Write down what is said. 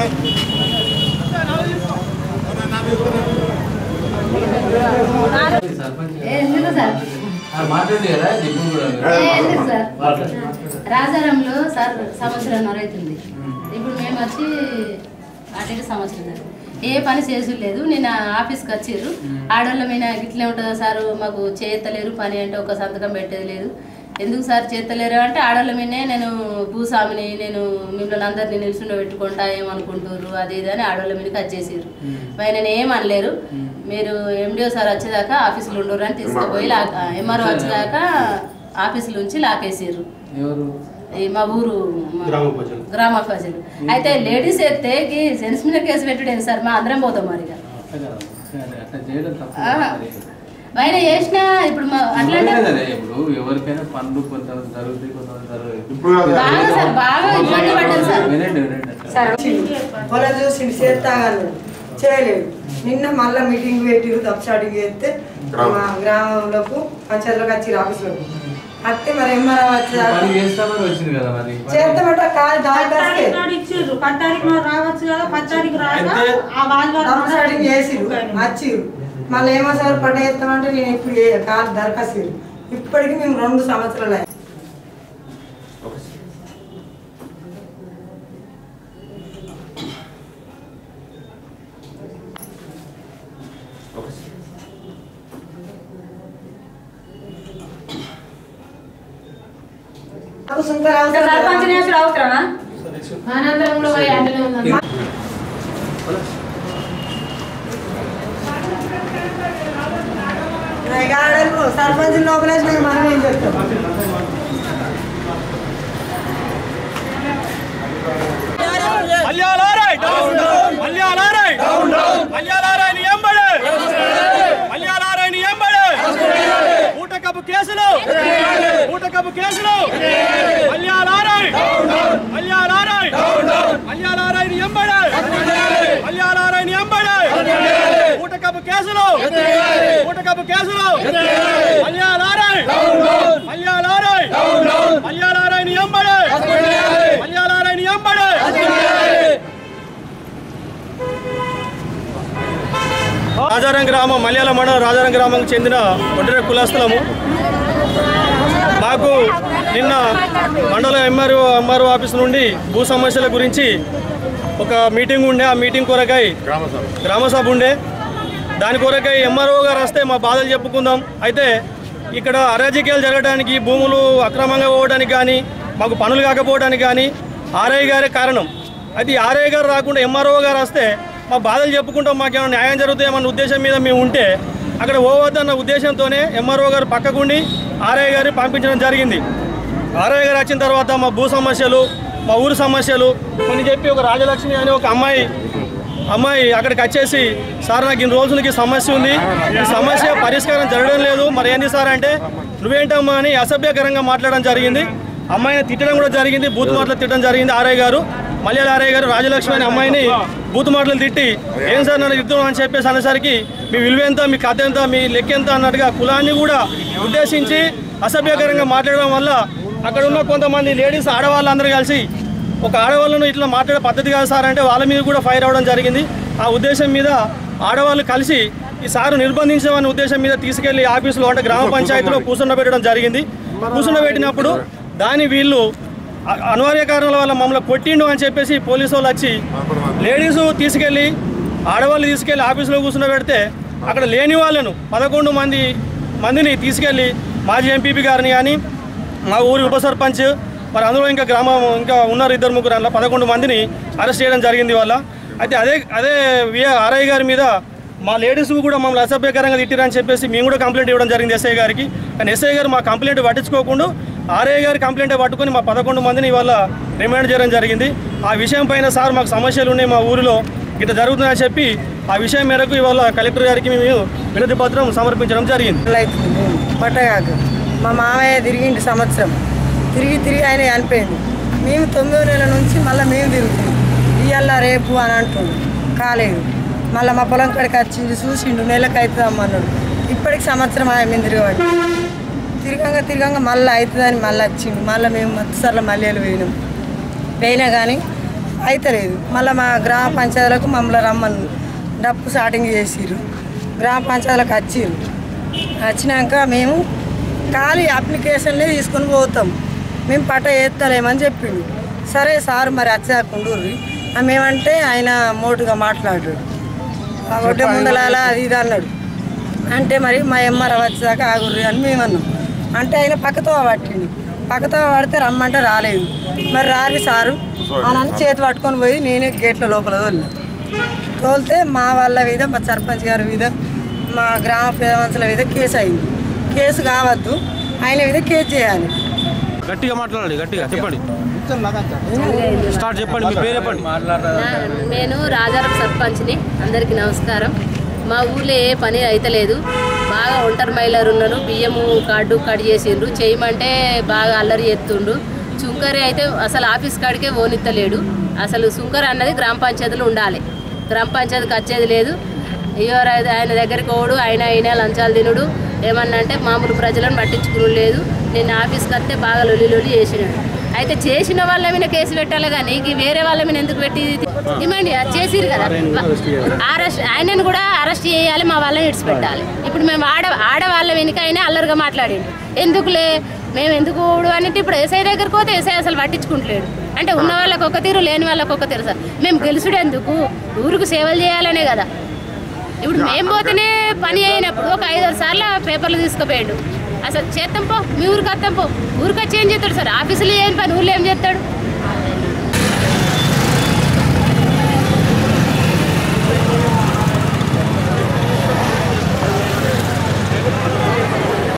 రాజారంలో sir సంవత్సరం అవుతుంది. ఇప్పుడు మేము వచ్చి అటు సంవత్సరం ఏ పని చేసులేదు. నేను ఆఫీస్కి వచ్చిర్రు ఆడవాళ్ళ మీద ఇట్లే ఉంటుందా సార్, మాకు చేతలేరు పని అంటే ఒక సంతకం పెట్టేది లేదు. ఎందుకు సార్ చేతలేరు అంటే ఆడవాళ్ళ మీదనే నేను భూస్వామిని, నేను మిమ్మల్ని అందరినీ నిల్చుండ పెట్టుకుంటా ఏమనుకుంటారు అది ఇది అని ఆడవాళ్ళ మీదకి వచ్చేసారు. మరి నేను ఏమనలేరు, మీరు ఎండిఓ సార్ వచ్చేదాకా ఆఫీసులో ఉండరు అని తీసుకుపోయి ఎంఆర్ఓ వచ్చేదాకా ఆఫీసుల నుంచి లాకేసారు. మా ఊరు గ్రామ ప్రజలు అయితే లేడీస్ ఎత్తే సెన్స్ మీద కేసు పెట్టుడేది సార్, మా అందరం పోతాం మరిగా బయట చేసినా. ఇప్పుడు ఎవరికైనా పనులు బాగా ఇబ్బంది పడ్డారు సార్. పొలం చూసి చేస్తాగలడు చేయలేదు. నిన్న మళ్ళీ మీటింగ్ పెట్టి తప్పు చేస్తే మా గ్రామంలోకి పంచాయతీలోకి వచ్చి ఆఫీసులోకి అత్తే మరి ఎంఆర్ఓ చేస్తామంటే కాదు చేసిరు వచ్చిరు. మళ్ళీ ఏమో సార్ పట్ట చేస్తామంటే నేను ఇప్పుడు కాదు దరఖాస్తు. ఇప్పటికి మేము 2 సంవత్సరాలు సర్పంచ్ లోపల మనం ఏం చెప్తాం. రాజారం గ్రామం మల్యాల మండలం రాజారం గ్రామానికి చెందిన ఒంటరి కులస్థలము. మాకు నిన్న మండల ఎంఆర్ఓ ఆఫీస్ నుండి భూ సమస్యల గురించి ఒక మీటింగ్ ఉండే. ఆ మీటింగ్ కొరకై గ్రామసభ ఉండే. దాని కొరకై ఎంఆర్ఓ గారు వస్తే మా బాధలు చెప్పుకుందాం. అయితే ఇక్కడ అరాజకీయాలు జరగడానికి, భూములు అక్రమంగా పోవడానికి కానీ, మాకు పనులు కాకపోవడానికి కానీ ఆర్ఐ గారే కారణం. అయితే ఆర్ఐ గారు రాకుండా ఎంఆర్ఓ గారు వస్తే మా బాధలు చెప్పుకుంటాం, మాకేమైనా న్యాయం జరుగుతాయన్న ఉద్దేశం మీద మేము ఉంటే అక్కడ పోవద్దన్న ఉద్దేశంతోనే ఎంఆర్ఓ గారు పక్కకుండి ఆర్ఐ గారిని పంపించడం జరిగింది. ఆర్ఐ గారు వచ్చిన తర్వాత మా భూ సమస్యలు, మా ఊరు సమస్యలు కొన్ని చెప్పి ఒక రాజలక్ష్మి అనే ఒక అమ్మాయి అక్కడికి వచ్చేసి సార్ నాకు ఇన్ని రోజులకి సమస్య ఉంది, ఈ సమస్య పరిష్కారం జరగడం లేదు, మరి ఏంది సార్ అంటే నువ్వేంటమ్మా అని అసభ్యకరంగా మాట్లాడడం జరిగింది. అమ్మాయిని తిట్టడం కూడా జరిగింది, బూత్ మాటలు తిట్టడం జరిగింది. ఆర్ఐ గారు మల్యాల ఆర్ఐ గారు రాజలక్ష్మి అనే అమ్మాయిని బూత్ మాటలు తిట్టి ఏం సార్ నన్ను తిడుతున్నాం అని చెప్పేసి అనేసరికి మీ విలువ ఎంత, మీ కథ ఎంత, మీ లెక్క ఎంత అన్నట్టుగా కులాన్ని కూడా ఉద్దేశించి అసభ్యకరంగా మాట్లాడడం వల్ల అక్కడ ఉన్న కొంతమంది లేడీస్ ఆడవాళ్ళందరూ కలిసి ఒక ఆడవాళ్ళను ఇట్లా మాట్లాడే పద్ధతి కాదు సార్ అంటే వాళ్ళ మీద కూడా ఫైర్ అవ్వడం జరిగింది. ఆ ఉద్దేశం మీద ఆడవాళ్ళు కలిసి ఈ సారు నిర్బంధించమనే ఉద్దేశం మీద తీసుకెళ్లి ఆఫీసులో అంటే గ్రామ పంచాయతీలో కూర్చుండబెట్టడం జరిగింది. కూర్చుండబెట్టినప్పుడు దాని వీళ్ళు అనివార్య కారణాల వల్ల మమ్మల్ని కొట్టిండు అని చెప్పేసి పోలీసు వాళ్ళు వచ్చి లేడీసు తీసుకెళ్ళి ఆడవాళ్ళు తీసుకెళ్ళి ఆఫీసులో కూర్చుండబెడితే అక్కడ లేని వాళ్ళను 11 మందిని తీసుకెళ్ళి మాజీ ఎంపీపీ గారిని కానీ మా ఊరి ఉప సర్పంచ్ మరి అందులో ఇంకా ఉన్నారు 2-3 అందులో 11 మందిని అరెస్ట్ చేయడం జరిగింది వాళ్ళ. అయితే అదే ఆర్ఐ గారి మీద మా లేడీస్ కూడా మమ్మల్ని అసభ్యకరంగా తిట్టిరని చెప్పేసి మేము కూడా కంప్లైంట్ ఇవ్వడం జరిగింది ఎస్ఐ గారికి. కానీ ఎస్ఐ గారు మా కంప్లైంట్ పట్టించుకోకుండా ఆర్ఐ గారి కంప్లైంట్ పట్టుకొని మా 11 మందిని ఇవాళ రిమాండ్ చేయడం జరిగింది. ఆ విషయం పైన సార్ మాకు సమస్యలు ఉన్నాయి మా ఊరిలో ఇట్లా జరుగుతుందని చెప్పి ఆ విషయం మేరకు ఇవాళ కలెక్టర్ గారికి మేము వినతి పత్రం సమర్పించడం జరిగింది. పట్టగాకు మా మామయ్య తిరిగిండి సంవత్సరం తిరిగి ఆయన అనిపోయింది. మేము 9వ నెల నుంచి మళ్ళీ మేము తిరుగుతున్నాం ఇవాళ రేపు అని అంటుండు, కాలేదు. మళ్ళీ మా పొలం కాడికి వచ్చిండు, చూసిండు, నెలకు అవుతుందమ్మన్నాడు. ఇప్పటికి సంవత్సరం మేము తిరగంగా మళ్ళీ అవుతుందని మళ్ళీ వచ్చిండు. మళ్ళీ మేము మత్తుసార్లు మల్లెలు పోయినా కానీ అయితలేదు. మళ్ళీ మా గ్రామ పంచాయతీలకు మమ్మల్ని రమ్మని డప్పు స్టార్టింగ్ చేసిర్రు. గ్రామ పంచాయతీలకు వచ్చిర్రు. వచ్చినాక మేము ఖాళీ అప్లికేషన్లే తీసుకొని పోతాం, మేము పట్ట వేస్తలేమని చెప్పిండు. సరే సార్ మరి వచ్చాకుండ్రి మేమంటే ఆయన మోటుగా మాట్లాడాడు. ఒడ్డే ముందలాల అది ఇది అన్నాడు. అంటే మరి మా ఎమ్మర వచ్చేదాకా ఆగుర్రి అని మేము అన్నాం. అంటే ఆయన పక్కతో పట్టిండు. పక్కతో పడితే రమ్మంటే రాలేదు. మరి రాలి సారు అని చేతి పట్టుకొని పోయి నేనే గేట్ల లోపల తోలితే మా వాళ్ళ మీద, మా సర్పంచ్ గారి మీద, మా గ్రామ పేద మనుషుల మీద కేసు అయింది. కేసు కావద్దు, ఆయన మీద కేసు చేయాలి. గట్టిగా మాట్లాడండి, గట్టిగా చెప్పండి, స్టార్ట్ చెప్పండి, మీ పేరు చెప్పండి. నేను రాజారం సర్పంచ్ని. అందరికీ నమస్కారం. మా ఊళ్ళో ఏ పని అయితలేదు. బాగా ఒంటరి మహిళలు ఉన్నారు. బియ్యము కార్డు కట్ చేసిండ్రు. చేయమంటే బాగా అల్లరి చేస్తుండు. సుంకరి అయితే అసలు ఆఫీస్ కాడికే ఓనిత్తలేడు. అసలు సుంకరి అన్నది గ్రామ పంచాయతీలో ఉండాలి. గ్రామ పంచాయతీకి వచ్చేది లేదు. ఎవరైతే ఆయన దగ్గరికి ఓడు, ఆయన లంచాలు తినుడు, ఏమన్నా అంటే మామూలు ప్రజలను పట్టించుకుని లేదు. నేను ఆఫీస్కి వస్తే బాగా లొల్లి చేసినాడు. అయితే చేసిన వాళ్ళ మీద కేసు పెట్టాలి కానీ వేరే వాళ్ళ మీద ఎందుకు పెట్టి డిమాండ్ చేసిరు కదా. ఆయనను కూడా అరెస్ట్ చేయాలి, మా వాళ్ళని ఇడిచిపెట్టాలి. ఇప్పుడు మేము ఆడవాళ్ళ వెనుక ఆయన అల్లరిగా మాట్లాడిండు. ఎందుకులే మేము ఎందుకు అంటే ఇప్పుడు ఎస్ఐ దగ్గరికి పోతే ఎస్ఐ అసలు పట్టించుకుంటలేడు. అంటే ఉన్న వాళ్ళకి ఒక తీరు, లేని వాళ్ళకి ఒక తీరు. సార్ మేము గెలుసుడు ఎందుకు, ఊరికి సేవలు చేయాలనే కదా. ఇప్పుడు మేము పోతేనే పని అయినప్పుడు ఒక 5-6 సార్లు పేపర్లు తీసుకుపోయాడు. అసలు చేస్తాం పో, మీ ఊరికి వస్తాం పో. ఊరికి వచ్చి ఏం చేస్తాడు సార్? ఆఫీసులో ఏం పని, ఊళ్ళో ఏం చేస్తాడు?